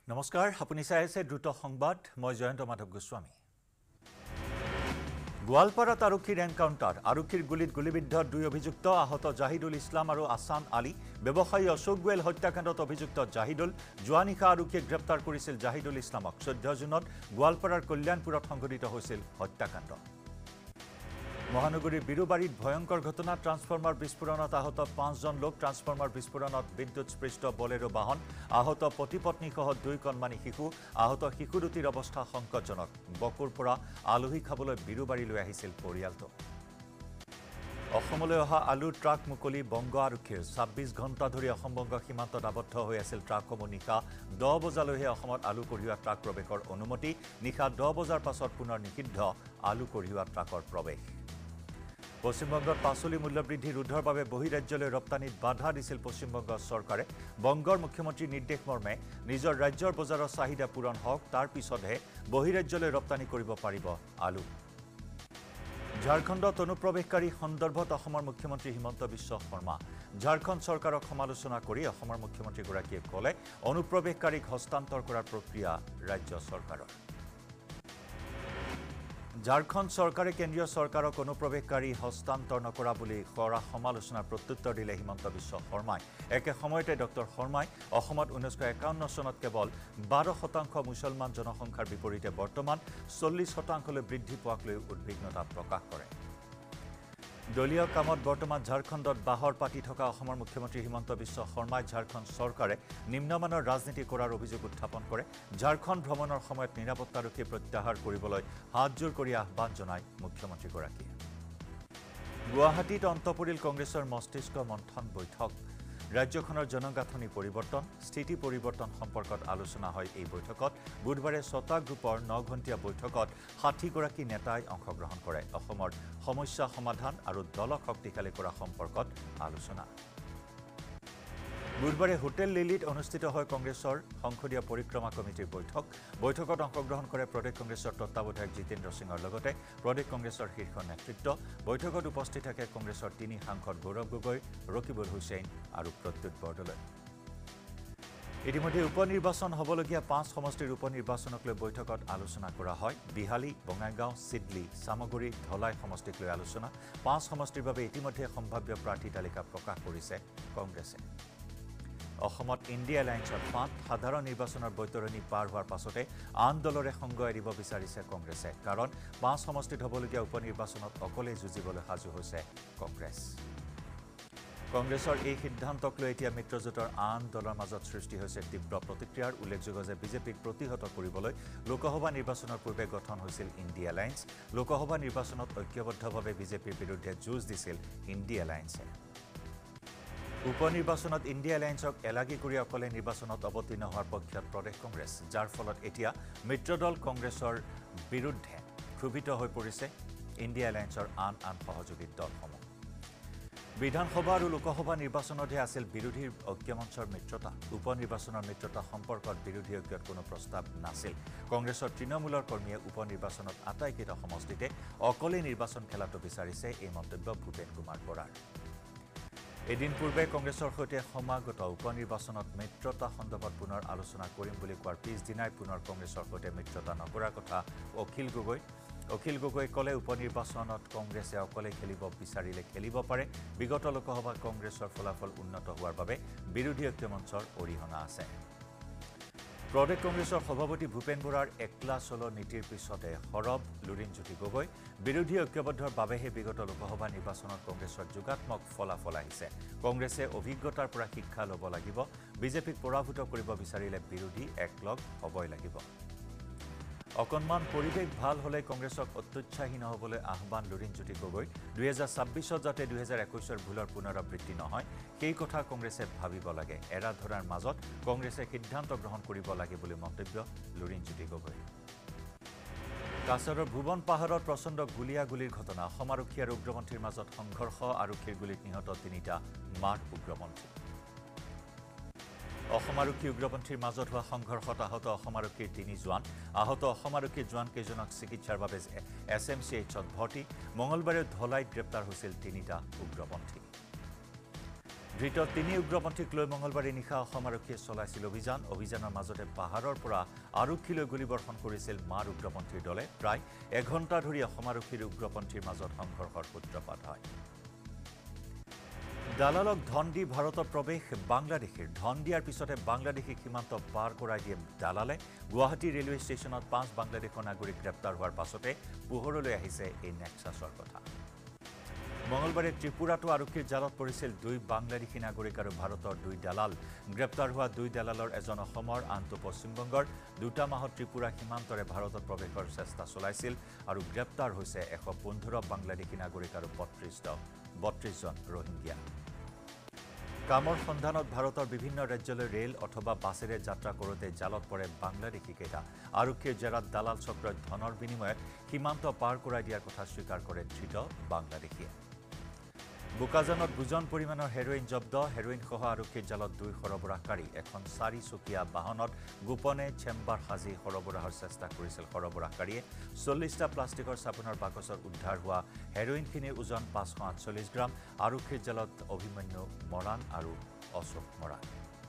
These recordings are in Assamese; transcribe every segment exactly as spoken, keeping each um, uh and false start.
নমস্কাৰ আপুনি চাই আছে দ্ৰুত সংবাদ মই জয়ন্ত মাধৱ গোস্বামী গোৱালপাৰাত আৰক্ষীৰ এনকাউণ্টাৰ আৰক্ষীৰ গুলিত গুলিবিদ্ধ দুই অভিযুক্ত আহত জাহিদুল ইছলাম আৰু আসান আলী ব্যৱসায়ী অশোক গোৱেল হত্যাকাণ্ডত অভিযুক্ত জাহিদুল জোৱানিশা আৰক্ষীয়ে গ্ৰেপ্তাৰ কৰিছিল জাহিদুল ইছলামক চৈধ্য জুনত গোৱালপাৰাৰ কল্যাণপুৰত সংঘটিত হৈছিল হত্যাকাণ্ড মহানগৰীৰ বিৰুবাৰীত ভয়ংকৰ ঘটনা ট্ৰান্সফৰ্মাৰ বিস্ফোৰণত আহত পাঁচজন লোক ট্ৰান্সফৰ্মাৰ বিস্ফোৰণত বিদ্যুৎস্পৃষ্ট বলেৰো বাহন আহত পতি পত্নীসহ দুই কণমানি শিশু আহত শিশু দুটিৰ অৱস্থা সংকটজনক বকুৰ পৰা আলহী খাবলৈ বিৰুবাৰীলৈ আহিছিল পৰিয়ালটো অসমলৈ অহা আলুৰ ট্ৰাক মুকলি বংগ আৰক্ষীৰ ছাব্বিছ ঘণ্টা ধৰি অসম বংগ সীমান্তত আবদ্ধ হৈ আছিল ট্ৰাকসমূহ নিশা দহ বজালৈহে অসমত আলু কঢ়িওৱা ট্ৰাক প্ৰৱেশৰ অনুমতি নিশা দহ বজাৰ পাছত পুনৰ নিষিদ্ধ আলু কঢ়িওৱা ট্ৰাকৰ প্ৰৱেশ পশ্চিমবংগত পাচলি মূল্য বৃদ্ধি ৰোধৰ বাবে বহিৰাজ্যলৈ ৰপ্তানিত বাধা দিছিল পশ্চিমবংগ চৰকাৰে বংগৰ মুখ্যমন্ত্ৰীৰ নিৰ্দেশ মৰ্মে নিজৰ ৰাজ্যৰ বজাৰৰ চাহিদা পূৰণ হওক তাৰ পিছতহে বহিৰাজ্যলৈ ৰপ্তানি কৰিব পাৰিব আলু ঝাৰখণ্ডত অনুপ্ৰৱেশকাৰী সন্দৰ্ভত অসমৰ মুখ্যমন্ত্ৰী হিমন্ত বিশ্ব শৰ্মা ঝাৰখণ্ড চৰকাৰক সমালোচনা কৰি অসমৰ মুখ্যমন্ত্ৰীগৰাকীয়ে ক'লে অনুপ্ৰৱেশকাৰীক হস্তান্তৰ কৰাৰ প্ৰক্ৰিয়া ৰাজ্য চৰকাৰৰ ঝাৰখণ্ড চৰকাৰে কেন্দ্ৰীয় চৰকাৰক অনুপ্ৰৱেশকাৰী হস্তান্তৰ নকৰা বুলি কৰা সমালোচনাৰ প্ৰত্যুত্তৰ দিলে হিমন্ত বিশ্ব শৰ্মাই একে সময়তে ডক্টৰ শৰ্মাই অসমত ঊনৈছশ একাৱন্ন চনত কেৱল বাৰ শতাংশ মুছলমান জনসংখ্যাৰ বিপৰীতে বৰ্তমান চল্লিছ শতাংশলৈ বৃদ্ধি পোৱাক লৈ উদ্বিগ্নতা প্ৰকাশ কৰে দলীয় কামত বৰ্তমান ঝাৰখণ্ডত বাহৰ পাতি থকা অসমৰ মুখ্যমন্ত্ৰী হিমন্ত বিশ্ব শৰ্মাই ঝাৰখণ্ড চৰকাৰে নিম্নমানৰ ৰাজনীতি কৰাৰ অভিযোগ উত্থাপন কৰে ঝাৰখণ্ড ভ্ৰমণৰ সময়ত নিৰাপত্তাৰক্ষী প্ৰত্যাহাৰ কৰিবলৈ হাতজোৰ কৰি আহ্বান জনায় মুখ্যমন্ত্ৰীগৰাকীয়ে গুৱাহাটীত অন্ত পৰিল কংগ্ৰেছৰ মস্তিষ্ক মন্থন বৈঠক ৰাজ্যখনৰ জনগাঁথনি পৰিৱৰ্তন স্থিতি পৰিৱৰ্তন সম্পৰ্কত আলোচনা হয় এই বৈঠকত বুধবাৰে ছটা গ্ৰুপৰ ন ঘণ্টীয়া বৈঠকত ষাঠি গৰাকী নেতাই অংশগ্ৰহণ কৰে অসমৰ সমস্যা সমাধান আৰু দলক শক্তিশালী কৰা সম্পৰ্কত আলোচনা বুধবাৰে হোটেল লিলিত অনুষ্ঠিত হয় কংগ্ৰেছৰ সংসদীয় পৰিক্ৰমা কমিটিৰ বৈঠক বৈঠকত অংশগ্ৰহণ কৰে প্ৰদেশ কংগ্ৰেছৰ তত্ত্বাৱধায়ক জিতেন্দ্ৰ সিঙৰ লগতে প্ৰদেশ কংগ্ৰেছৰ শীৰ্ষ নেতৃত্ব বৈঠকত উপস্থিত থাকে কংগ্ৰেছৰ তিনি সাংসদ গৌৰৱ গগৈ ৰকিবুল হুছেইন আৰু প্ৰদ্যুৎ বৰদলৈ ইতিমধ্যে উপনিৰ্বাচন হ'বলগীয়া পাঁচ সমষ্টিৰ উপনিৰ্বাচনক লৈ বৈঠকত আলোচনা কৰা হয় বিহালী বঙাইগাঁও চিডলি সামগুৰি ধলাই সমষ্টিক লৈ আলোচনা পাঁচ সমষ্টিৰ বাবে ইতিমধ্যে সম্ভাৱ্য প্ৰাৰ্থী তালিকা প্ৰকাশ কৰিছে কংগ্ৰেছে অসমত ইণ্ডিয়া এলায়েন্সৰ ফাঁট সাধাৰণ নিৰ্বাচনৰ বৈতৰণি পাৰ হোৱাৰ পাছতে আন দলৰে সংগ এৰিব বিচাৰিছে কংগ্ৰেছে কাৰণ পাঁচ সমষ্টিত হ'বলগীয়া উপনিৰ্বাচনত অকলে যুঁজিবলৈ সাজু হৈছে কংগ্ৰেছ কংগ্ৰেছৰ এই সিদ্ধান্তক লৈ এতিয়া মিত্ৰজোঁটৰ আন দলৰ মাজত সৃষ্টি হৈছে তীব্ৰ প্ৰতিক্ৰিয়াৰ উল্লেখযোগ্য যে বিজেপিক প্ৰতিহত কৰিবলৈ লোকসভা নিৰ্বাচনৰ পূৰ্বে গঠন হৈছিল ইণ্ডিয়া এলায়েন্স লোকসভা নিৰ্বাচনত ঐক্যবদ্ধভাৱে বিজেপিৰ বিৰুদ্ধে যুঁজ দিছিল ইণ্ডিয়া এলায়েন্সে উপনিৰ্বাচনত ইণ্ডিয়া এলায়েন্সক এলাগী কৰি অকলে নিৰ্বাচনত অৱতীৰ্ণ হোৱাৰ পক্ষত প্ৰদেশ কংগ্ৰেছ যাৰ ফলত এতিয়া মিত্ৰদল কংগ্ৰেছৰ বিৰুদ্ধে ক্ষোভিত হৈ পৰিছে ইণ্ডিয়া এলায়েন্সৰ আন আন সহযোগী দলসমূহ বিধানসভা আৰু লোকসভা নিৰ্বাচনতহে আছিল বিৰোধীৰ ঐক্যমঞ্চৰ মিত্ৰতা উপনিৰ্বাচনৰ মিত্ৰতা সম্পৰ্কত বিৰোধী ঐক্যত কোনো প্ৰস্তাৱ নাছিল কংগ্ৰেছৰ তৃণমূলৰ কৰ্মীয়ে উপনিৰ্বাচনত আটাইকেইটা সমষ্টিতে অকলে নিৰ্বাচন খেলাটো বিচাৰিছে এই মন্তব্য ভূপেন কুমাৰ বৰাৰ এদিন পূৰ্বে কংগ্ৰেছৰ সৈতে সমাগত উপনিৰ্বাচনত মিত্ৰতা সন্দৰ্ভত পুনৰ আলোচনা কৰিম বুলি কোৱাৰ পিছদিনাই পুনৰ কংগ্ৰেছৰ সৈতে মিত্ৰতা নকৰাৰ কথা অখিল গগৈ অখিল গগৈ ক'লে উপনিৰ্বাচনত কংগ্ৰেছে অকলে খেলিব বিচাৰিলে খেলিব পাৰে বিগত লোকসভা কংগ্ৰেছৰ ফলাফল উন্নত হোৱাৰ বাবে বিৰোধী ঐক্যমঞ্চৰ অৰিহণা আছে প্ৰদেশ কংগ্ৰেছৰ সভাপতি ভূপেন বৰাৰ একলা চলো নীতিৰ পিছতে সৰব লুৰিণজ্যোতি গগৈ বিৰোধী ঐক্যবদ্ধৰ বাবেহে বিগত লোকসভা নিৰ্বাচনত কংগ্ৰেছৰ যোগাত্মক ফলাফল আহিছে কংগ্ৰেছে অভিজ্ঞতাৰ পৰা শিক্ষা ল'ব লাগিব বিজেপিক পৰাভূত কৰিব বিচাৰিলে বিৰোধী একলগ হ'বই লাগিব অকণমান পৰিৱেশ ভাল হ'লে কংগ্ৰেছক অত্যুৎসাহী নহ'বলৈ আহ্বান লুৰিণজ্যোতি গগৈ দুই হাজাৰ ছাব্বিছত যাতে দুই হাজাৰ একৈছৰ ভুলৰ পুনৰাবৃত্তি নহয় সেই কথা কংগ্ৰেছে ভাবিব লাগে এৰা ধৰাৰ মাজত কংগ্ৰেছে সিদ্ধান্ত গ্ৰহণ কৰিব লাগে বুলি মন্তব্য লুৰিণজ্যোতি গগৈ কাছাৰৰ ভুৱন পাহাৰত প্ৰচণ্ড গুলীয়াগুলীৰ ঘটনা অসম আৰক্ষী আৰু উগ্ৰপন্থীৰ মাজত সংঘৰ্ষ আৰক্ষীৰ গুলীত নিহত তিনিটা মাৰ উগ্ৰপন্থী অসম আৰক্ষী উগ্ৰপন্থীৰ মাজত হোৱা সংঘৰ্ষত আহত অসম আৰক্ষীৰ তিনি জোৱান আহত অসম আৰক্ষীৰ জোৱানকেইজনক চিকিৎসাৰ বাবে এছ এম চি এইচত ভৰ্তি মঙলবাৰে ধলাইত গ্ৰেপ্তাৰ হৈছিল তিনিটা উগ্ৰপন্থী ধৃত তিনি উগ্ৰপন্থীক লৈ মঙলবাৰে নিশা অসম আৰক্ষীয়ে চলাইছিল অভিযান অভিযানৰ মাজতে পাহাৰৰ পৰা আৰক্ষীলৈ গুলীবৰ্ষণ কৰিছিল মাৰ উগ্ৰপন্থীৰ দলে প্ৰায় এঘণ্টা ধৰি অসম আৰক্ষীৰ উগ্ৰপন্থীৰ মাজত সংঘৰ্ষৰ সূত্ৰপাত হয় দালালক ধন দি ভাৰতত প্ৰৱেশ বাংলাদেশীৰ ধন দিয়াৰ পিছতে বাংলাদেশী সীমান্ত পাৰ কৰাই দিয়ে দালালে গুৱাহাটী ৰেলৱে ষ্টেচনত পাঁচ বাংলাদেশৰ নাগৰিক গ্ৰেপ্তাৰ হোৱাৰ পাছতে পোহৰলৈ আহিছে এই নেক্সাছৰ কথা মঙলবাৰে ত্ৰিপুৰাটো আৰক্ষীৰ জালত পৰিছিল দুই বাংলাদেশী নাগৰিক আৰু ভাৰতৰ দুই দালাল গ্ৰেপ্তাৰ হোৱা দুই দালালৰ এজন অসমৰ আনটো পশ্চিমবংগৰ দুটা মাহত ত্ৰিপুৰা সীমান্তৰে ভাৰতত প্ৰৱেশৰ চেষ্টা চলাইছিল আৰু গ্ৰেপ্তাৰ হৈছে এশ পোন্ধৰ বাংলাদেশী নাগৰিক আৰু বত্ৰিশ জন ৰোহিংগীয়া কামৰ সন্ধানত ভাৰতৰ বিভিন্ন ৰাজ্যলৈ ৰেল অথবা বাছেৰে যাত্ৰা কৰোঁতে জালত পৰে বাংলাদেশী কেইটা আৰক্ষীৰ জেৰাত দালাল চক্ৰই ধনৰ বিনিময়ত সীমান্ত পাৰ কৰাই দিয়াৰ কথা স্বীকাৰ কৰে ধৃত বাংলাদেশীয়ে বোকাজানত বুজন পৰিমাণৰ হেৰোইন জব্দ হেৰোইন সহ আৰক্ষীৰ জালত দুই সৰবৰাহকাৰী এখন চাৰিচকীয়া বাহনত গোপনে চেম্বাৰ সাজি সৰবৰাহৰ চেষ্টা কৰিছিল সৰবৰাহকাৰীয়ে চল্লিছটা প্লাষ্টিকৰ চাবোনৰ বাকচত উদ্ধাৰ হোৱা হেৰোইনখিনিৰ ওজন পাঁচশ আঠচল্লিছ গ্ৰাম আৰক্ষীৰ জালত অভিমন্যু মৰাণ আৰু অশোক মৰাণ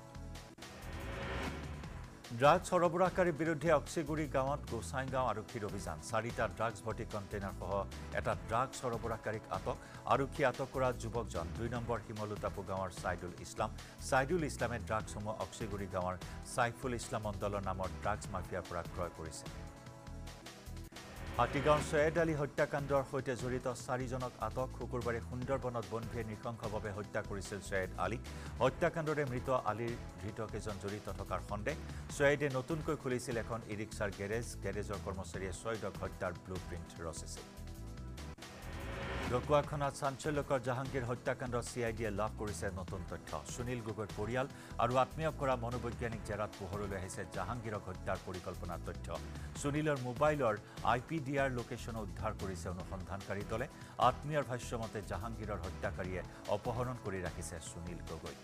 ড্ৰাগছ সৰবৰাহকাৰীৰ বিৰুদ্ধে অক্সিগুৰি গাঁৱত গোসাইগাঁও আৰক্ষীৰ অভিযান চাৰিটা ড্ৰাগছ ভৰ্তি কণ্টেইনাৰ সহ এটা ড্ৰাগছ সৰবৰাহকাৰীক আটক আৰক্ষী আটক কৰা যুৱকজন দুই নম্বৰ শিমলুটাপু গাঁৱৰ ছাইদুল ইছলাম ছাইদুল ইছলামে ড্ৰাগছসমূহ অক্সিগুৰি গাঁৱৰ ছাইফুল ইছলাম মণ্ডলৰ নামৰ ড্ৰাগছ মাফিয়াৰ পৰা ক্ৰয় কৰিছে হাতীগাঁৱৰ ছৈয়দ আলী হত্যাকাণ্ডৰ সৈতে জড়িত চাৰিজনক আটক শুকুৰবাৰে সুন্দৰবনত বনভীয়ে নৃশংসভাৱে হত্যা কৰিছিল ছৈয়দ আলীক হত্যাকাণ্ডৰে মৃত আলীৰ ধৃতকেইজন জড়িত থকাৰ সন্দেহ ছৈয়দে নতুনকৈ খুলিছিল এখন ই ৰিক্সাৰ গেৰেজ গেৰেজৰ কৰ্মচাৰীয়ে ছৈয়দক হত্যাৰ ব্লু প্ৰিণ্ট ৰচিছিল ঢকুৱাখনাত চাঞ্চল্যকৰ জাহাংগীৰ হত্যাকাণ্ডৰ চি আই ডিয়ে লাভ কৰিছে নতুন তথ্য সুনীল গগৈৰ পৰিয়াল আৰু আত্মীয়ক কৰা মনোবৈজ্ঞানিক জেৰাত পোহৰলৈ আহিছে জাহাংগীৰক হত্যাৰ পৰিকল্পনাৰ তথ্য সুনীলৰ মোবাইলৰ আই পি ডি আৰ লোকেশ্যনো উদ্ধাৰ কৰিছে অনুসন্ধানকাৰী দলে আত্মীয়ৰ ভাষ্যমতে জাহাংগীৰৰ হত্যাকাৰীয়ে অপহৰণ কৰি ৰাখিছে সুনীল গগৈক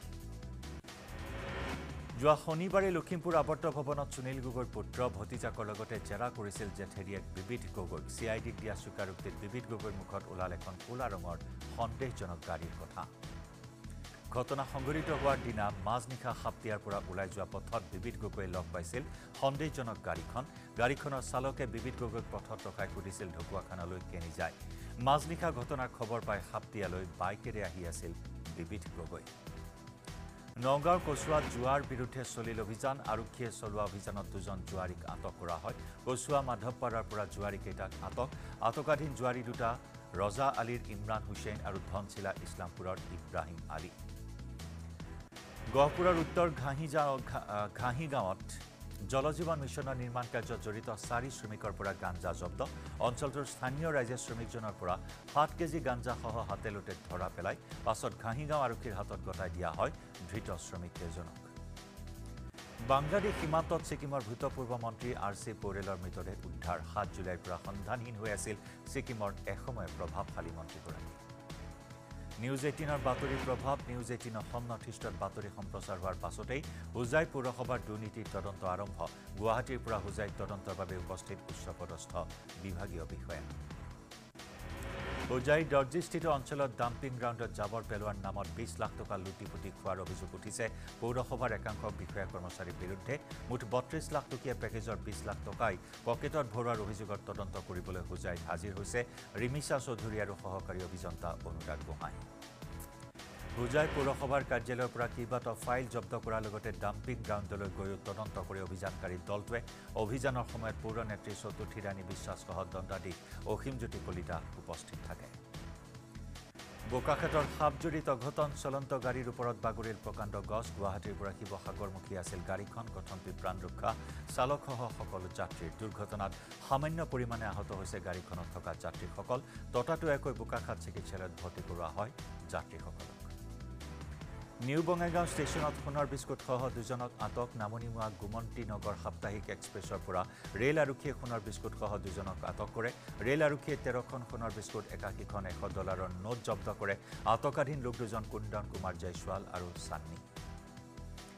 যোৱা শনিবাৰে লখিমপুৰ আৱৰ্ত ভৱনত সুনীল গগৈৰ পুত্ৰ ভতিজাকৰ লগতে জেৰা কৰিছিল জেঠেৰিয়েক বিবিধ গগৈক চি আই ডিক দিয়া স্বীকাৰোক্তিত বিবিধ গগৈৰ মুখত ওলাল এখন ক'লা ৰঙৰ সন্দেহজনক গাড়ীৰ কথা ঘটনা সংঘটিত হোৱাৰ দিনা মাজনিশা সাপতিয়াৰ পৰা ওলাই যোৱা পথত বিবিধ গগৈয়ে লগ পাইছিল সন্দেহজনক গাড়ীখন গাড়ীখনৰ চালকে বিবিধ গগৈক পথত ৰখাই সুধিছিল ঢকুৱাখানালৈ কেনি যায় মাজনিশা ঘটনাৰ খবৰ পাই সাপতিয়ালৈ বাইকেৰে আহি আছিল বিবিধ গগৈ নগাঁৱৰ কচুৱাত জুৱাৰ বিৰুদ্ধে চলিল অভিযান আৰক্ষীয়ে চলোৱা অভিযানত দুজন জুৱাৰীক আটক কৰা হয় কচুৱা মাধৱপাৰাৰ পৰা জুৱাৰীকেইটাক আটক আটকাধীন জুৱাৰী দুটা ৰজা আলীৰ ইমৰান হুছেইন আৰু ধনশিলা ইছলামপুৰৰ ইব্ৰাহিম আলী গহপুৰৰ উত্তৰ ঘাঁহি গাঁৱত জলজীৱন মিছনৰ নিৰ্মাণ কাৰ্যত জড়িত চাৰি শ্ৰমিকৰ পৰা গাঞ্জা জব্দ অঞ্চলটোৰ স্থানীয় ৰাইজে শ্ৰমিকজনৰ পৰা সাত কেজি গাঞ্জাসহ হাতেলোতে ধৰা পেলাই পাছত ঘাঁহিগাঁও আৰক্ষীৰ হাতত গতাই দিয়া হয় ধৃত শ্ৰমিককেইজনক বাংলাদেশ সীমান্তত ছিকিমৰ ভূতপূৰ্ব মন্ত্ৰী আৰ চি পৌৰেলৰ মৃতদেহ উদ্ধাৰ সাত জুলাইৰ পৰা সন্ধানহীন হৈ আছিল ছিকিমৰ এসময়ৰ প্ৰভাৱশালী মন্ত্ৰীগৰাকী নিউজ এইটিনৰ বাতৰি প্ৰভাৱ নিউজ এইটিন অসম নৰ্থ ইষ্টত বাতৰি সম্প্ৰচাৰ হোৱাৰ পাছতেই হোজাই পৌৰসভাৰ দুৰ্নীতিৰ তদন্ত আৰম্ভ গুৱাহাটীৰ পৰা হোজাইত তদন্তৰ বাবে উপস্থিত উচ্চপদস্থ বিভাগীয় বিষয়া হোজাই দৰ্জিস্থিত অঞ্চলত ডাম্পিং গ্ৰাউণ্ডত জাবৰ পেলোৱাৰ নামত বিশ লাখ টকা লুটিপুটি খোৱাৰ অভিযোগ উঠিছে পৌৰসভাৰ একাংশ বিষয়া কৰ্মচাৰীৰ বিৰুদ্ধে মুঠ বত্ৰিশ লাখ টকীয়া পেকেজৰ বিশ লাখ টকাই পকেটত ভৰোৱাৰ অভিযোগত তদন্ত কৰিবলৈ হোজাইত হাজিৰ হৈছে ৰিমিছা চৌধুৰী আৰু সহকাৰী অভিযন্তা অনুৰাগ গোহাঁই হোজাই পৌৰসভাৰ কাৰ্যালয়ৰ পৰা কেইবাটাও ফাইল জব্দ কৰাৰ লগতে ডাম্পিং গ্ৰাউণ্ডলৈ গৈও তদন্ত কৰি অভিযানকাৰী দলটোৱে অভিযানৰ সময়ত পৌৰ নেত্ৰী চতুৰ্থী ৰাণী বিশ্বাসসহ দণ্ডাধীশ অসীমজ্যোতি কলিতা উপস্থিত থাকে বোকাখাটৰ সাপজুৰিত অঘটন চলন্ত গাড়ীৰ ওপৰত বাগৰিল প্ৰকাণ্ড গছ গুৱাহাটীৰ পৰা শিৱসাগৰমুখী আছিল গাড়ীখন কথম্পি প্ৰাণ ৰক্ষা চালকসহ সকলো যাত্ৰীৰ দুৰ্ঘটনাত সামান্য পৰিমাণে আহত হৈছে গাড়ীখনত থকা যাত্ৰীসকল ততাতৈয়াকৈ বোকাখাট চিকিৎসালয়ত ভৰ্তি কৰোৱা হয় যাত্ৰীসকলক নিউ বঙাইগাঁও ষ্টেচনত সোণৰ বিস্কুটসহ দুজনক আটক নামনিমুৱা গুমন্তি নগৰ সাপ্তাহিক এক্সপ্ৰেছৰ পৰা ৰেল আৰক্ষীয়ে সোণৰ বিস্কুটসহ দুজনক আটক কৰে ৰেল আৰক্ষীয়ে তেৰখন সোণৰ বিস্কুট একাশীখন এশ ডলাৰৰ নোট জব্দ কৰে আটকাধীন লোক দুজন কুন্দন কুমাৰ জয়ছোৱাল আৰু চান্নী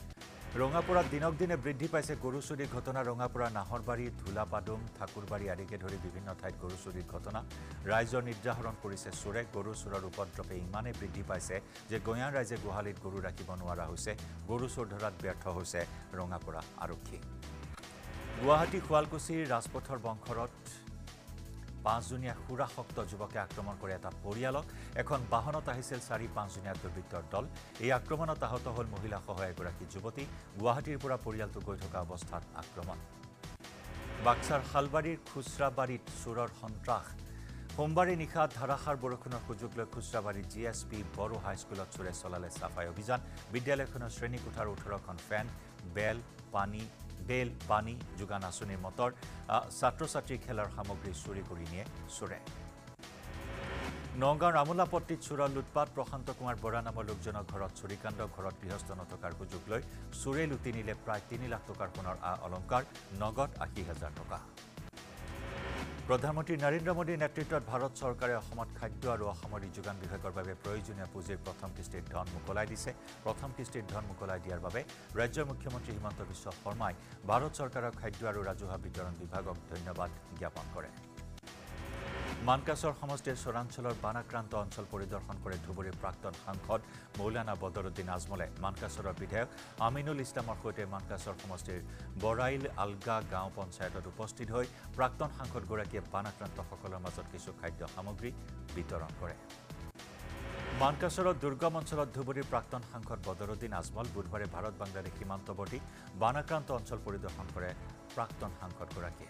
ৰঙাপুৰাত দিনক দিনে বৃদ্ধি পাইছে গৰু চুৰিৰ ঘটনা ৰঙাপুৰা নাহৰবাৰী ধুলাপাডুম ঠাকুৰবাৰী আদিকে ধৰি বিভিন্ন ঠাইত গৰু চুৰিৰ ঘটনা ৰাইজৰ নিৰ্যাহৰণ কৰিছে চোৰে গৰু চোৰৰ উপদ্ৰৱে ইমানে বৃদ্ধি পাইছে যে গঞা ৰাইজে গোহালিত গৰু ৰাখিব নোৱাৰা হৈছে গৰু চোৰ ধৰাত ব্যৰ্থ হৈছে ৰঙাপুৰা আৰক্ষী গুৱাহাটী শুৱালকুছিৰ ৰাজপথৰ বংশৰত পাঁচজনীয়া সুৰাসক্ত যুৱকে আক্ৰমণ কৰে এটা পৰিয়ালক এখন বাহনত আহিছিল চাৰি পাঁচজনীয়া দুৰ্বৃত্তৰ দল এই আক্ৰমণত আহত হ'ল মহিলাসহ এগৰাকী যুৱতী গুৱাহাটীৰ পৰা পৰিয়ালটো গৈ থকা অৱস্থাত আক্ৰমণ বাক্সাৰ হালবাৰীৰ খুচৰাবাৰীত চোৰৰ সন্ত্ৰাস সোমবাৰে নিশা ধাৰাসাৰ বৰষুণৰ সুযোগ লৈ খুচৰাবাৰী জি এছ পি বড়ো হাইস্কুলত চোৰে চলালে চাফাই অভিযান বিদ্যালয়খনৰ শ্ৰেণীকোঠাৰ ওঠৰখন ফেন বেল পানী বেল পানী যোগান আঁচনিৰ মটৰ ছাত্ৰ ছাত্ৰীৰ খেলাৰ সামগ্ৰী চুৰি কৰি নিয়ে চোৰে নগাঁৱৰ আমোলাপট্টিত চোৰৰ লুটপাট প্ৰশান্ত কুমাৰ বৰা নামৰ লোকজনৰ ঘৰত চুৰিকাণ্ড ঘৰত গৃহস্থ নথকাৰ সুযোগ লৈ চোৰে লুটি নিলে প্ৰায় তিনি লাখ টকাৰ সোণৰ আ অলংকাৰ নগদ আশী হাজাৰ টকা প্ৰধানমন্ত্ৰী নৰেন্দ্ৰ মোদীৰ নেতৃত্বত ভাৰত চৰকাৰে অসমত খাদ্য আৰু অসামৰিক যোগান বিভাগৰ বাবে প্ৰয়োজনীয় পুঁজিৰ প্ৰথম কিস্তিৰ ধন মোকলাই দিছে প্ৰথম কিস্তিৰ ধন মোকলাই দিয়াৰ বাবে ৰাজ্যৰ মুখ্যমন্ত্ৰী হিমন্ত বিশ্ব শৰ্মাই ভাৰত চৰকাৰৰ খাদ্য আৰু ৰাজহুৱা বিতৰণ বিভাগক ধন্যবাদ জ্ঞাপন কৰে মানকাছৰ সমষ্টিৰ চৰাঞ্চলৰ বানাক্ৰান্ত অঞ্চল পৰিদৰ্শন কৰে ধুবুৰীৰ প্ৰাক্তন সাংসদ মৌলানা বদৰুদ্দিন আজমলে মানকাছৰৰ বিধায়ক আমিনুল ইছলামৰ সৈতে মানকাছৰ সমষ্টিৰ বৰাইল আলগা গাঁও পঞ্চায়তত উপস্থিত হৈ প্ৰাক্তন সাংসদগৰাকীয়ে বানাক্ৰান্তসকলৰ মাজত কিছু খাদ্য সামগ্ৰী বিতৰণ কৰে মানকাছৰৰ দুৰ্গম অঞ্চলত ধুবুৰীৰ প্ৰাক্তন সাংসদ বদৰুদ্দিন আজমল বুধবাৰে ভাৰত বাংলাদেশ সীমান্তৱৰ্তী বানাক্ৰান্ত অঞ্চল পৰিদৰ্শন কৰে প্ৰাক্তন সাংসদগৰাকীয়ে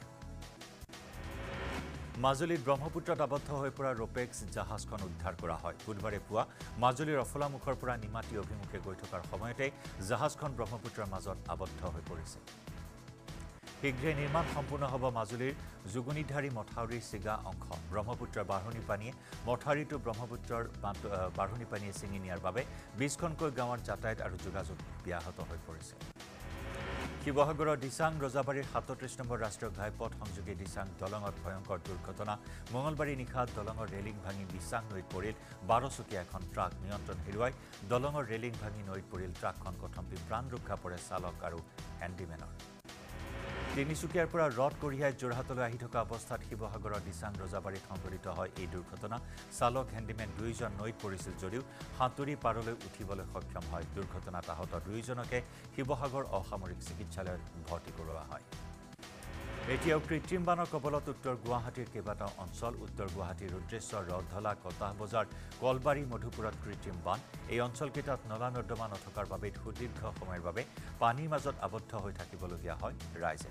মাজুলীত ব্ৰহ্মপুত্ৰত আবদ্ধ হৈ পৰা ৰোপেক্স জাহাজখন উদ্ধাৰ কৰা হয় বুধবাৰে পুৱা মাজুলীৰ অফলামুখৰ পৰা নিমাতী অভিমুখে গৈ থকাৰ সময়তে জাহাজখন ব্ৰহ্মপুত্ৰৰ মাজত আবদ্ধ হৈ পৰিছে শীঘ্ৰে নিৰ্মাণ সম্পূৰ্ণ হ'ব মাজুলীৰ যুগুনিধাৰী মথাউৰিৰ চিগা অংশ ব্ৰহ্মপুত্ৰৰ বাঢ়নি পানীয়ে মথাউৰিটো ব্ৰহ্মপুত্ৰৰ বাঢ়নি পানীয়ে ছিঙি নিয়াৰ বাবে বিশখনকৈ গাঁৱৰ যাতায়াত আৰু যোগাযোগ ব্যাহত হৈ পৰিছে শিৱসাগৰৰ দিচাং ৰজাবাৰীৰ সাতত্ৰিশ নম্বৰ ৰাষ্ট্ৰীয় ঘাইপথ সংযোগী দিচাং দলঙত ভয়ংকৰ দুৰ্ঘটনা মঙলবাৰী নিশা দলঙৰ ৰেলিং ভাঙি দিচাং নৈত পৰিল বাৰচকীয়া এখন ট্ৰাক নিয়ন্ত্ৰণ হেৰুৱাই দলঙৰ ৰেলিং ভাঙি নৈত পৰিল ট্ৰাকখন কথমপি প্ৰাণ ৰক্ষা পৰে চালক আৰু হেণ্ডিমেনৰ তিনিচুকীয়াৰ পৰা ৰড কঢ়িয়াই যোৰহাটলৈ আহি থকা অৱস্থাত শিৱসাগৰৰ দিচাং ৰজাবাৰীত সংঘটিত হয় এই দুৰ্ঘটনা চালক হেণ্ডিমেন দুইজন নৈত পৰিছিল যদিও সাঁতুৰি পাৰলৈ উঠিবলৈ সক্ষম হয় দুৰ্ঘটনাত আহত দুইজনকে শিৱসাগৰ অসামৰিক চিকিৎসালয়ত ভৰ্তি কৰোৱা হয় এতিয়াও কৃত্ৰিম বানৰ কবলত উত্তৰ গুৱাহাটীৰ কেইবাটাও অঞ্চল উত্তৰ গুৱাহাটীৰ ৰুদ্ৰেশ্বৰ ৰথধলা কটাহ বজাৰ কলবাৰী মধুপুৰত কৃত্ৰিম বান এই অঞ্চলকেইটাত নলা নৰ্দমা নথকাৰ বাবে সুদীৰ্ঘ সময়ৰ বাবে পানীৰ মাজত আবদ্ধ হৈ থাকিবলগীয়া হয় ৰাইজে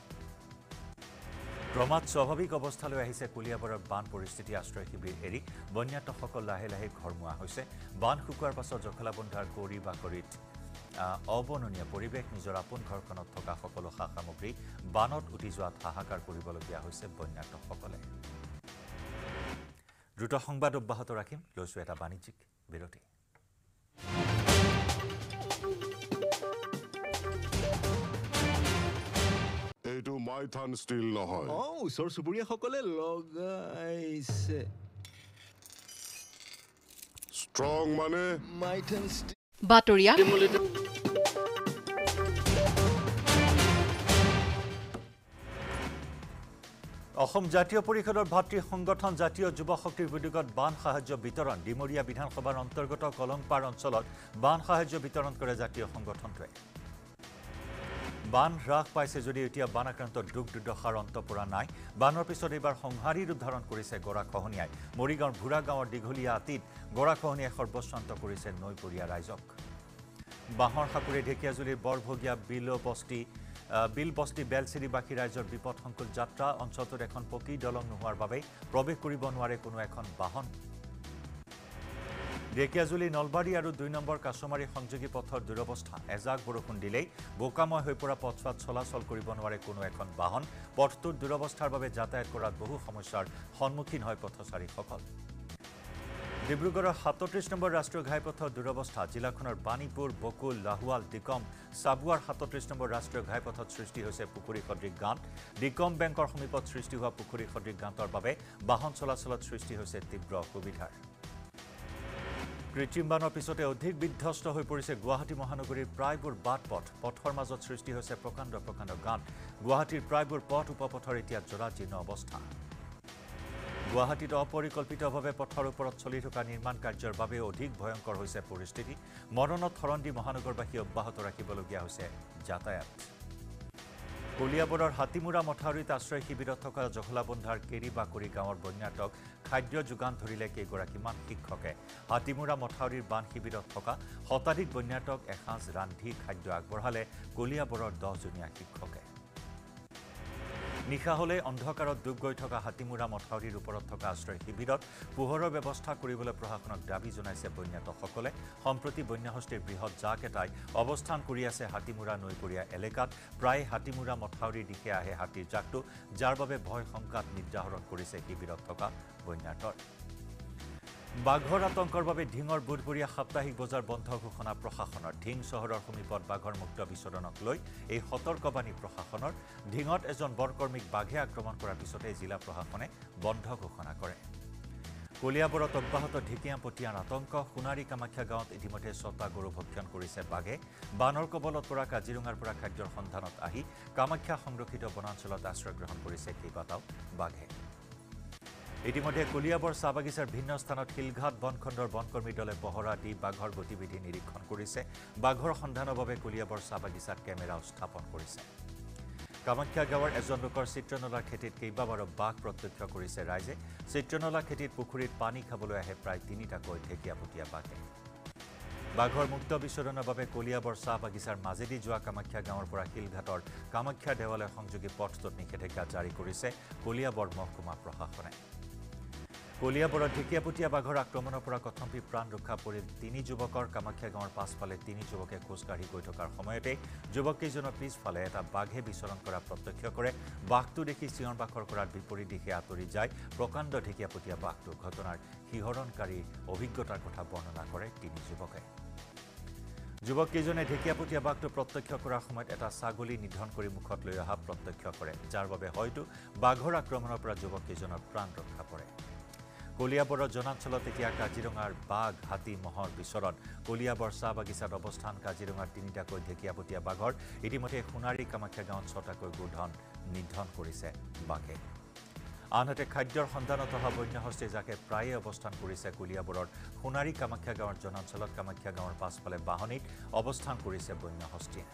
ক্ৰমাৎ স্বাভাৱিক অৱস্থালৈ আহিছে কলিয়াবৰৰ বান পৰিস্থিতি আশ্ৰয় শিবিৰ এৰি বন্যাতসকল লাহে লাহে ঘৰমুৱা হৈছে বান শুকোৱাৰ পাছত জখলাবন্ধাৰ কৌৰী বাকৰিত অবননীয় পৰিৱেশ নিজৰ আপোন ঘৰখনত থকা সকলো সা সামগ্ৰী বানত উটি যোৱাত হাহাকাৰ কৰিবলগীয়া হৈছে বন্যাতসকলে দ্ৰুত সংবাদ অব্যাহত ৰাখিম লৈছো এটা বাণিজ্যিক বিৰতি এইটো মাইথান ষ্টিল নহয় অ ওচৰ চুবুৰীয়াসকলে লগাইছে ষ্ট্ৰং মানে মাইথান ষ্টিল বাতৰিয়া অসম জাতীয় পৰিষদৰ ভাতৃ সংগঠন জাতীয় যুৱ শক্তিৰ উদ্যোগত বান সাহায্য বিতৰণ ডিমৰীয়া বিধানসভাৰ অন্তৰ্গত কলংপাৰ অঞ্চলত বান সাহায্য বিতৰণ কৰে জাতীয় সংগঠনটোৱে বান হ্ৰাস পাইছে যদি এতিয়া বান আক্ৰান্ত দুখ দুৰ্দশাৰ অন্ত পৰা নাই বানৰ পিছত এইবাৰ সংহাৰীৰ উদ্ধাৰণ কৰিছে গৰাখহনীয়াই মৰিগাঁৱৰ ভুৰা গাঁৱৰ দীঘলীয়া আতিত গৰাখহনীয়াই সৰ্বস্বান্ত কৰিছে নৈপৰীয়া ৰাইজক বাঁহৰ সাকুৰে ঢেকিয়াজুলিৰ বৰভগীয়া বিল বস্তি বিল বস্তি বেলচিৰিবাসী ৰাইজৰ বিপদসংকুল যাত্ৰা অঞ্চলটোত এখন পকী দলং নোহোৱাৰ বাবে প্ৰৱেশ কৰিব নোৱাৰে কোনো এখন বাহন ঢেকিয়াজুলি নলবাৰী আৰু দুই নম্বৰ কাছমাৰী সংযোগী পথৰ দুৰৱস্থা এজাক বৰষুণ দিলেই বোকাময় হৈ পৰা পথছোৱাত চলাচল কৰিব নোৱাৰে কোনো এখন বাহন পথটোৰ দুৰৱস্থাৰ বাবে যাতায়াত কৰাত বহু সমস্যাৰ সন্মুখীন হয় পথচাৰীসকল ডিব্ৰুগড়ৰ সাতত্ৰিশ নম্বৰ ৰাষ্ট্ৰীয় ঘাইপথৰ দুৰৱস্থা জিলাখনৰ বাণীপুৰ বকুল লাহুৱাল ডিকম চাবুৱাৰ সাতত্ৰিশ নম্বৰ ৰাষ্ট্ৰীয় ঘাইপথত সৃষ্টি হৈছে পুখুৰী সদৃশ গাঁত ডিকম বেংকৰ সমীপত সৃষ্টি হোৱা পুখুৰী সদৃশ গাঁতৰ বাবে বাহন চলাচলত সৃষ্টি হৈছে তীব্ৰ অসুবিধাৰ কৃত্ৰিম বানৰ পিছতে অধিক বিধ্বস্ত হৈ পৰিছে গুৱাহাটী মহানগৰীৰ প্ৰায়বোৰ বাট পথ পথৰ মাজত সৃষ্টি হৈছে প্ৰকাণ্ড প্ৰকাণ্ড গাঁত গুৱাহাটীৰ প্ৰায়বোৰ পথ উপপথৰ এতিয়া জৰাজীৰ্ণ অৱস্থা গুৱাহাটীত অপৰিকল্পিতভাৱে পথৰ ওপৰত চলি থকা নিৰ্মাণ কাৰ্যৰ বাবে অধিক ভয়ংকৰ হৈছে পৰিস্থিতি মৰণত থৰণ দি মহানগৰবাসী অব্যাহত ৰাখিবলগীয়া হৈছে যাতায়াত কলিয়াবৰৰ হাতীমুৰা মথাউৰিত আশ্ৰয় শিবিৰত থকা জখলাবন্ধাৰ কেৰিবাকৰি গাঁৱৰ বন্যাতক খাদ্য যোগান ধৰিলে কেইগৰাকীমান শিক্ষকে হাতীমুৰা মথাউৰিৰ বান শিবিৰত থকা শতাধিক বন্যাতক এসাঁজ ৰান্ধি খাদ্য আগবঢ়ালে কলিয়াবৰৰ দহজনীয়া শিক্ষকে নিশা হলে অন্ধকাৰত ডুব গৈ থকা হাতীমুৰা মথাউৰিৰ ওপৰত থকা আশ্ৰয় শিবিৰত পোহৰৰ ব্যৱস্থা কৰিবলৈ প্ৰশাসনক দাবী জনাইছে বন্যাতকসকলে সম্প্ৰতি বন্যাহস্তীৰ বৃহৎ জাক এটাই অৱস্থান কৰি আছে হাতীমুৰা নৈপৰীয়া এলেকাত প্ৰায় হাতীমুৰা মথাউৰিৰ দিশে আহে হাতীৰ জাকটো যাৰ বাবে ভয় সংকাত নিৰ্ধাৰণ কৰিছে শিবিৰত থকা বন্যাতৰ বাঘৰ আতংকৰ বাবে ঢিঙৰ বুধবৰীয়া সাপ্তাহিক বজাৰ বন্ধ ঘোষণা প্ৰশাসনৰ ঢিং চহৰৰ সমীপত বাঘৰ মুক্ত বিচৰণক লৈ এই সতৰ্কবাণী প্ৰশাসনৰ ঢিঙত এজন বৰকৰ্মীক বাঘে আক্ৰমণ কৰাৰ পিছতে জিলা প্ৰশাসনে বন্ধ ঘোষণা কৰে কলিয়াবৰত অব্যাহত ঢেকীয়াপতীয়াৰ আতংক সোণাৰী কামাখ্যা গাঁৱত ইতিমধ্যে ছটা গৰু ভক্ষণ কৰিছে বাঘে বানৰ কবলত পৰা কাজিৰঙাৰ পৰা খাদ্যৰ সন্ধানত আহি কামাখ্যা সংৰক্ষিত বনাঞ্চলত আশ্ৰয় গ্ৰহণ কৰিছে কেইবাটাও বাঘে ইতিমধ্যে কলিয়াবৰ চাহ বাগিচাৰ ভিন্ন স্থানত শিলঘাট বনখণ্ডৰ বনকৰ্মী দলে পহৰা দি বাঘৰ গতিবিধি নিৰীক্ষণ কৰিছে বাঘৰ সন্ধানৰ বাবে কলিয়াবৰ চাহ বাগিচাত কেমেৰাও স্থাপন কৰিছে কামাখ্যা গাঁৱৰ এজন লোকৰ চিত্ৰনলা খেতিত কেইবাবাৰো বাঘ প্ৰত্যক্ষ কৰিছে ৰাইজে চিত্ৰনলা খেতিত পুখুৰীত পানী খাবলৈ আহে প্ৰায় তিনিটাকৈ ঢেকীয়াপতীয়া বাঘে বাঘৰ মুক্ত বিচৰণৰ বাবে কলিয়াবৰ চাহ বাগিচাৰ মাজেদি যোৱা কামাখ্যা গাঁৱৰ পৰা শিলঘাটৰ কামাখ্যা দেৱালয় সংযোগী পথটোত নিষেধাজ্ঞা জাৰি কৰিছে কলিয়াবৰ মহকুমা প্ৰশাসনে কলিয়াবৰত ঢেকীয়াপতীয়া বাঘৰ আক্ৰমণৰ পৰা কথম্পি প্ৰাণ ৰক্ষা পৰিল তিনি যুৱকৰ কামাখ্যা গাঁৱৰ পাছফালে তিনি যুৱকে খোজকাঢ়ি গৈ থকাৰ সময়তে যুৱককেইজনৰ পিছফালে এটা বাঘে বিচৰণ কৰা প্ৰত্যক্ষ কৰে বাঘটো দেখি চিঞৰ বাখৰ কৰাৰ বিপৰীত দিশে আঁতৰি যায় প্ৰকাণ্ড ঢেকীয়াপতীয়া বাঘটো ঘটনাৰ শিহৰণকাৰী অভিজ্ঞতাৰ কথা বৰ্ণনা কৰে তিনি যুৱকে যুৱককেইজনে ঢেকীয়াপতীয়া বাঘটো প্ৰত্যক্ষ কৰাৰ সময়ত এটা ছাগলী নিধন কৰি মুখত লৈ অহা প্ৰত্যক্ষ কৰে যাৰ বাবে হয়তো বাঘৰ আক্ৰমণৰ পৰা যুৱককেইজনৰ প্ৰাণ ৰক্ষা পৰে কলিয়াবৰৰ জনাঞ্চলত এতিয়া কাজিৰঙাৰ বাঘ হাতী মহৰ বিচৰণ কলিয়াবৰ চাহ বাগিচাত অৱস্থান কাজিৰঙাৰ তিনিটাকৈ ঢেকীয়াপতীয়া বাঘৰ ইতিমধ্যে সোণাৰী কামাখ্যা গাঁৱত ছটাকৈ গোধন নিধন কৰিছে বাঘে আনহাতে খাদ্যৰ সন্ধানত অহা বন্যহস্তীৰ জাকে প্ৰায়ে অৱস্থান কৰিছে কলিয়াবৰৰ সোণাৰী কামাখ্যা গাঁৱৰ জনাঞ্চলত কামাখ্যা গাঁৱৰ পাছফালে বাহনীত অৱস্থান কৰিছে বন্যহস্তীয়ে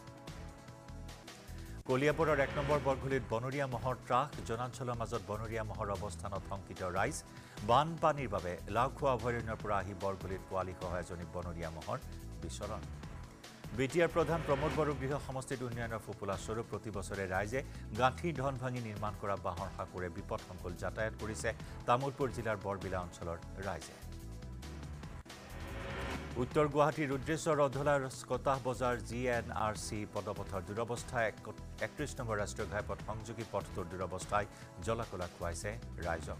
কলিয়াবৰৰ এক নম্বৰ বৰঘুলিত বনৰীয়া মহৰ ত্ৰাস জনাঞ্চলৰ মাজত বনৰীয়া মহৰ অৱস্থানত শংকিত ৰাইজ বানপানীৰ বাবে লাওখোৱা অভয়াৰণ্যৰ পৰা আহি বৰঘুলিত পোৱালিসহ এজনী বনৰীয়া মহৰ বিচৰণ বিটিআৰ প্ৰধান প্ৰমোদ বড়ো গৃহ সমষ্টিত উন্নয়নৰ ফুপুলা স্বৰূপ প্ৰতি বছৰে ৰাইজে গাঁঠি ধন ভাঙি নিৰ্মাণ কৰা বাঁহৰ সাঁকোৰে বিপদসংকুল যাতায়াত কৰিছে তামোলপুৰ জিলাৰ বৰবিলা অঞ্চলৰ ৰাইজে উত্তৰ গুৱাহাটীৰ ৰুদ্ৰেশ্বৰ অধলাৰ কটাহ বজাৰ জি এন আৰ চি পদপথৰ দুৰৱস্থা একত্ৰিশ নম্বৰ ৰাষ্ট্ৰীয় ঘাইপথ সংযোগী পথটোৰ দুৰৱস্থাই জলাকলা খুৱাইছে ৰাইজক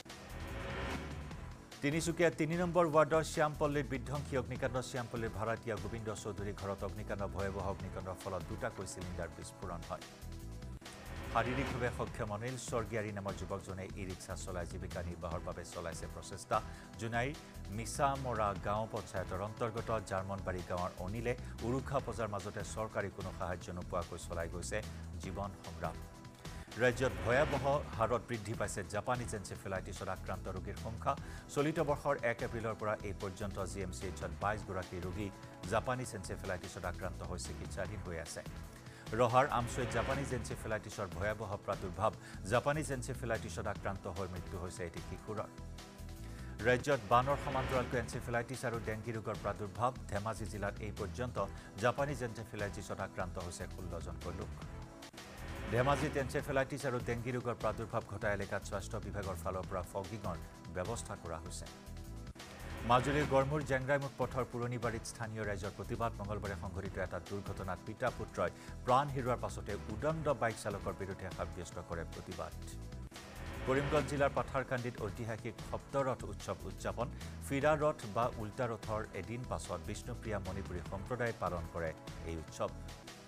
তিনিচুকীয়া তিনি নম্বৰ ৱাৰ্ডৰ শ্যামপল্লীৰ বিধ্বংসী অগ্নিকাণ্ড শ্যামপল্লীৰ ভাড়াতীয়া গোবিন্দ চৌধুৰীৰ ঘৰত অগ্নিকাণ্ড ভয়াৱহ অগ্নিকাণ্ডৰ ফলত দুটাকৈ চিলিণ্ডাৰ বিস্ফোৰণ হয় শাৰীৰিকভাৱে সক্ষম অনিল স্বৰ্গীয়াৰী নামৰ যুৱকজনে ই ৰিক্সা চলাই জীৱিকা নিৰ্বাহৰ বাবে চলাইছে প্ৰচেষ্টা জোনাইৰ মিছামৰা গাঁও পঞ্চায়তৰ অন্তৰ্গত জাৰ্মনবাৰী গাঁৱৰ অনিলে উৰুখা পজাৰ মাজতে চৰকাৰী কোনো সাহায্য নোপোৱাকৈ চলাই গৈছে জীৱন সংগ্ৰাম ৰাজ্যত ভয়াৱহ হাৰত বৃদ্ধি পাইছে জাপানীজ এনচেফেলাইটিছত আক্ৰান্ত ৰোগীৰ সংখ্যা চলিত বৰ্ষৰ এক এপ্ৰিলৰ পৰা এই পৰ্যন্ত জি এম চি এইচত বাইছ গৰাকী ৰোগী জাপানীজ এনচেফেলাইটিছত আক্ৰান্ত হৈ চিকিৎসাধীন হৈ আছে ৰহাৰ আমচৈত জাপানীজ এনচেফেলাইটিছৰ ভয়াৱহ প্ৰাদুৰ্ভাৱ জাপানীজ এনচেফেলাইটিছত আক্ৰান্ত হৈ মৃত্যু হৈছে এটি শিশুৰৰ ৰাজ্যত বানৰ সমান্তৰালকৈ এনচেফেলাইটিছ আৰু ডেংগি ৰোগৰ প্ৰাদুৰ্ভাৱ ধেমাজি জিলাত এই পৰ্যন্ত জাপানীজ এনচেফেলাইটিছত আক্ৰান্ত হৈছে ষোল্লজনকৈ লোক ধেমাজিত এনচেফেলাইটিছ আৰু ডেংগি ৰোগৰ প্ৰাদুৰ্ভাৱ ঘটা এলেকাত স্বাস্থ্য বিভাগৰ ফালৰ পৰা ফগিঙৰ ব্যৱস্থা কৰা হৈছে মাজুলীৰ গড়মূৰ জেংৰাইমুখ পথৰ পুৰণিবাৰীত স্থানীয় ৰাইজৰ প্ৰতিবাদ মঙলবাৰে সংঘটিত এটা দুৰ্ঘটনাত পিতা পুত্ৰই প্ৰাণ হেৰুৱাৰ পাছতে উদণ্ড বাইক চালকৰ বিৰুদ্ধে সাব্যস্ত কৰে প্ৰতিবাদ কৰিমগঞ্জ জিলাৰ পাথাৰকান্দিত ঐতিহাসিক সপ্তৰথ উৎসৱ উদযাপন ফিৰা ৰথ বা উল্টা ৰথৰ এদিন পাছত বিষ্ণুপ্ৰিয়া মণিপুৰী সম্প্ৰদায়ে পালন কৰে এই উৎসৱ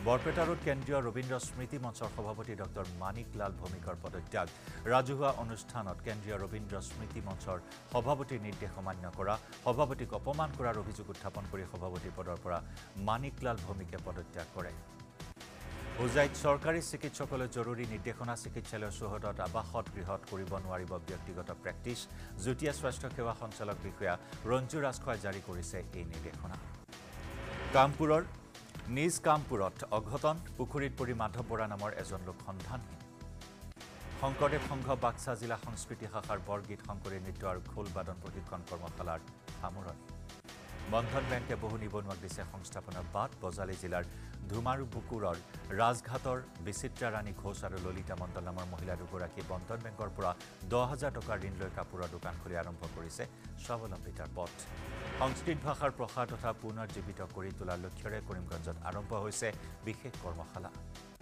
বৰপেটাৰত কেন্দ্ৰীয় ৰবীন্দ্ৰ স্মৃতি মঞ্চৰ সভাপতি ডক্টৰ মানিকলাল ভৌমিকৰ পদত্যাগ ৰাজহুৱা অনুষ্ঠানত কেন্দ্ৰীয় ৰবীন্দ্ৰ স্মৃতি মঞ্চৰ সভাপতিৰ নিৰ্দেশ অমান্য কৰা সভাপতিক অপমান কৰাৰ অভিযোগ উত্থাপন কৰি সভাপতি পদৰ পৰা মানিকলাল ভৌমিকে পদত্যাগ কৰে হোজাইত চৰকাৰী চিকিৎসকলে জৰুৰী নিৰ্দেশনা চিকিৎসালয়ৰ চৌহদত আবাসত গৃহত কৰিব নোৱাৰিব ব্যক্তিগত প্ৰেক্টিছ যুটীয়া স্বাস্থ্য সেৱা সঞ্চালক বিষয়া ৰঞ্জু ৰাজখোৱাই জাৰি কৰিছে এই নিৰ্দেশনা কামপুৰৰ নিজ কামপুৰত অঘটন পুখুৰীত পৰি মাধৱ বৰা নামৰ এজন লোক সন্ধানহীন শংকৰদেৱ সংঘ বাক্সা জিলা সংস্কৃতি শাখাৰ বৰগীত শংকৰী নৃত্য আৰু খোল বাদন প্ৰশিক্ষণ কৰ্মশালাৰ সামৰণি বন্ধন বেংকে বহু নিবনুৱাক দিছে সংস্থাপনৰ বাদ বজালী জিলাৰ ধুমাৰু বুকুৰৰ ৰাজঘাটৰ বিচিত্ৰা ৰাণী ঘোষ আৰু ললিতা মণ্ডল নামৰ মহিলা দুগৰাকী বন্ধন বেংকৰ পৰা দহ হাজাৰ টকাৰ ঋণ লৈ কাপোৰৰ দোকান খুলি আৰম্ভ কৰিছে স্বাৱলম্বিতাৰ পথ সংস্কৃত ভাষাৰ প্ৰসাৰ তথা পুনৰ্জীৱিত কৰি তোলাৰ লক্ষ্যৰে কৰিমগঞ্জত আৰম্ভ হৈছে বিশেষ কৰ্মশালা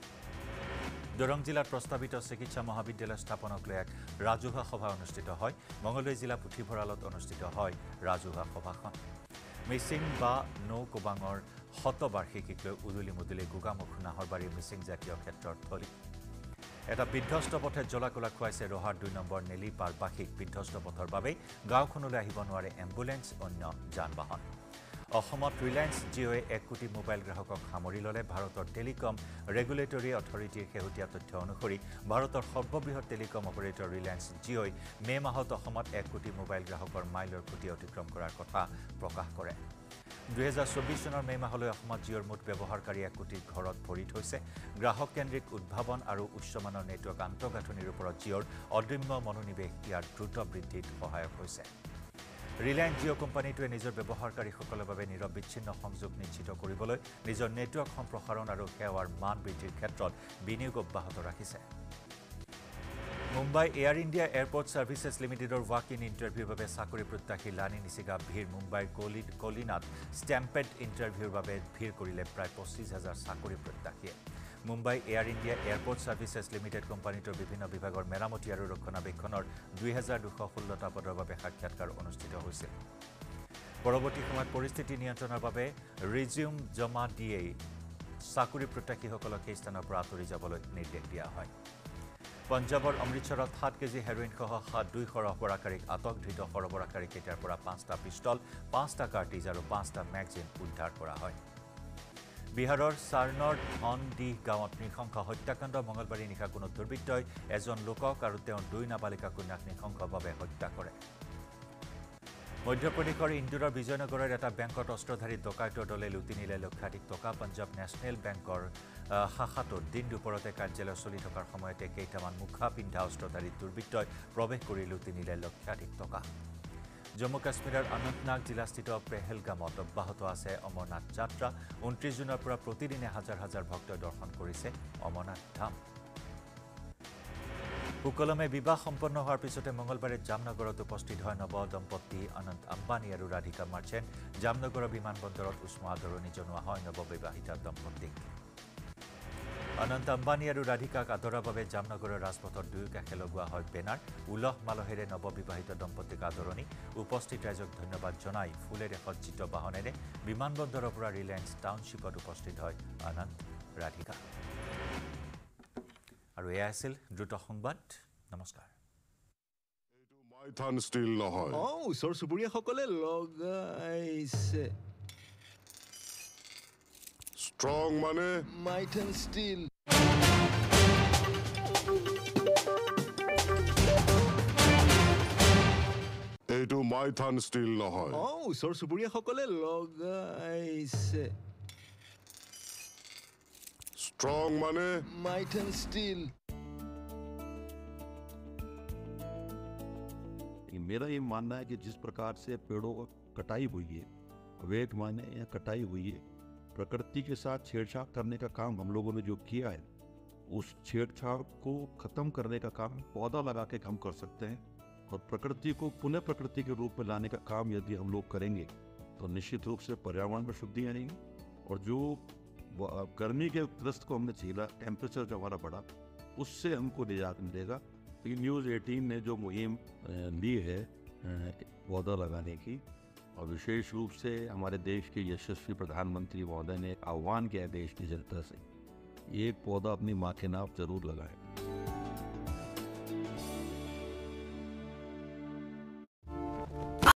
দৰং জিলাত প্ৰস্তাৱিত চিকিৎসা মহাবিদ্যালয় স্থাপনক লৈ এক ৰাজহুৱা সভা অনুষ্ঠিত হয় মঙলদৈ জিলা পুথিভঁৰালত অনুষ্ঠিত হয় ৰাজহুৱা সভাখন মিচিং বা নৌ কোবাঙৰ শতবাৰ্ষিকীক লৈ উদুলি মুদুলি গোগামুখ নাহৰবাৰীৰ মিচিং জাতীয় ক্ষেত্ৰৰ থলী এটা বিধ্বস্ত পথে জলাকলা খুৱাইছে ৰহাৰ দুই নম্বৰ নেলিপাৰবাসীক বিধ্বস্ত পথৰ বাবে গাঁওখনলৈ আহিব নোৱাৰে এম্বুলেন্স অন্য যান বাহন অসমত ৰিলায়েন্স জিঅ'য়ে এক কোটি মোবাইল গ্ৰাহকক সামৰি ল'লে ভাৰতৰ টেলিকম ৰেগুলেটৰী অথৰিটিৰ শেহতীয়া তথ্য অনুসৰি ভাৰতৰ সৰ্ববৃহৎ telecom operator Reliance Jio May মাহত অসমত এক কোটি মোবাইল গ্ৰাহকৰ মাইলৰ খুঁটি অতিক্ৰম কৰাৰ কথা প্ৰকাশ কৰে দুহেজাৰ চৌবিশ চনৰ মে মাহলৈ অসমত জিঅ'ৰ মুঠ ব্যৱহাৰকাৰী এক কোটি ঘৰত ভৰি থৈছে গ্ৰাহক কেন্দ্ৰিক উদ্ভাৱন আৰু উচ্চমানৰ নেটৱৰ্ক আন্তঃগাঁথনিৰ ওপৰত জিঅ'ৰ অদম্য মনোনিৱেশ ইয়াৰ দ্ৰুত বৃদ্ধিত সহায়ক হৈছে ৰিলায়েন্স জিঅ' কোম্পানীটোৱে নিজৰ ব্যৱহাৰকাৰীসকলৰ বাবে নিৰবিচ্ছিন্ন সংযোগ নিশ্চিত কৰিবলৈ নিজৰ নেটৱৰ্ক সম্প্ৰসাৰণ আৰু সেৱাৰ মান বৃদ্ধিৰ ক্ষেত্ৰত বিনিয়োগ অব্যাহত ৰাখিছে Mumbai Air India Airport Services লিমিটেডৰ ৱাক ইন ইণ্টাৰভিউৰ বাবে চাকৰি প্ৰত্যাশী লানি নিচিগা ভিৰ মুম্বাইৰ কলি কলিনাত ষ্টেম্পেড ইণ্টাৰভিউৰ বাবে ভিৰ কৰিলে প্ৰায় পঁচিছ হাজাৰ চাকৰি প্ৰত্যাশীয়ে Mumbai Air India Airport Services Limited কোম্পানীটোৰ বিভিন্ন বিভাগৰ মেৰামতি আৰু ৰক্ষণাবেক্ষণৰ দুই হাজাৰ দুশ ষোল্লটা পদৰ বাবে সাক্ষাৎকাৰ অনুষ্ঠিত হৈছিল পৰৱৰ্তী সময়ত পৰিস্থিতি নিয়ন্ত্ৰণৰ বাবে ৰিজিউম জমা দিয়েই চাকৰি প্ৰত্যাশীসকলক সেই স্থানৰ পৰা আঁতৰি যাবলৈ নিৰ্দেশ দিয়া হয় পঞ্জাবৰ অমৃতসৰত সাত কেজি হেৰোইনসহ সাত দুই সৰবৰাহকাৰীক আটক ধৃত সৰবৰাহকাৰীকেইটাৰ পৰা পাঁচটা পিষ্টল পাঁচটা কাৰ্টিজ আৰু পাঁচটা মেগজিন উদ্ধাৰ কৰা হয় বিহাৰৰ সাৰনৰ ধনদিহ গাঁৱত নৃশংস হত্যাকাণ্ড মঙলবাৰে নিশা কোনো দুৰ্বৃত্তই এজন লোকক আৰু তেওঁৰ দুই নাবালিকা কন্যাক নৃশংসভাৱে হত্যা কৰে মধ্যপ্ৰদেশৰ ইন্দোৰৰ বিজয়নগৰৰ এটা বেংকত অস্ত্ৰধাৰী ডকাইতৰ দলে লুটি নিলে লক্ষাধিক টকা পঞ্জাৱ নেশ্যনেল বেংকৰ শাখাটোত দিন দুপৰতে কাৰ্যালয় চলি থকাৰ সময়তে কেইটামান মুখা পিন্ধা অস্ত্ৰধাৰী দুৰ্বৃত্তই প্ৰৱেশ কৰি লুটি নিলে লক্ষাধিক টকা জম্মু কাশ্মীৰৰ অনন্তনাগ জিলাস্থিত পেহেলগামত অব্যাহত আছে অমৰনাথ যাত্ৰা ঊনত্ৰিছ জুনৰ পৰা প্ৰতিদিনে হাজাৰ হাজাৰ ভক্তই দৰ্শন কৰিছে অমৰনাথ ধাম সুকলমে বিবাহ সম্পন্ন হোৱাৰ পিছতে মঙলবাৰে জামনগৰত উপস্থিত হয় নৱ দম্পতি অনন্ত আম্বানী আৰু ৰাধিকা মাৰ্চেণ্ট জামনগৰৰ বিমানবন্দৰত উষ্ম আদৰণি জনোৱা হয় নৱবিবাহিতা দম্পতীক অনন্ত আম্বানী আৰু ৰাধিকাক আদৰৰ বাবে জামনগৰৰ ৰাজপথত দুয়োকাষে লগোৱা হয় বেনাৰ উলহ মালহেৰে নৱবিবাহিত দম্পতীক আদৰণি উপস্থিত ৰাইজক ধন্যবাদ জনাই ফুলেৰে সজ্জিত বাহনেৰে বিমানবন্দৰৰ পৰা ৰিলায়েন্স টাউনশ্বিপত উপস্থিত হয় অনন্ত ৰাধিকা আৰু এয়া আছিল দ্ৰুত সংবাদ নমস্কাৰ এইটো মাইথান ষ্টিল নহয় অ ওচৰ চুবুৰীয়াসকলে লগাইছে ষ্ট্ৰং মানে মাইথান ষ্টিল এইটো মাইথান ষ্টিল নহয় অ ওচৰ চুবুৰীয়াসকলে লগাইছে ষ্ট্ৰং মানে মাইথান ষ্টিল मेरा ये मानना है कि जिस प्रकार से पेड़ों को कटाई हुई है अवैध माने या कटाई हुई है प्रकृति के साथ छेड़छाड़ करने का काम हम लोगों ने जो किया है उस छेड़छाड़ को खत्म करने का काम पौधा लगा के हम कर सकते हैं और प्रकृति को पुनः प्रकृति के रूप में लाने का काम यदि हम लोग करेंगे तो निश्चित रूप से पर्यावरण में शुद्धि आएगी और जो गर्मी के त्रस्त को हमने झेला टेम्परेचर जो हमारा बढ़ा उससे हमको निजात मिलेगा तो न्यूज़ अठारह ने जो मुहिम ली है पौधा लगाने की और विशेष रूप से हमारे देश के यशस्वी प्रधानमंत्री महोदय ने एक आह्वान किया है देश की जनता से, एक पौधा अपनी माँ के नाम जरूर लगाएं।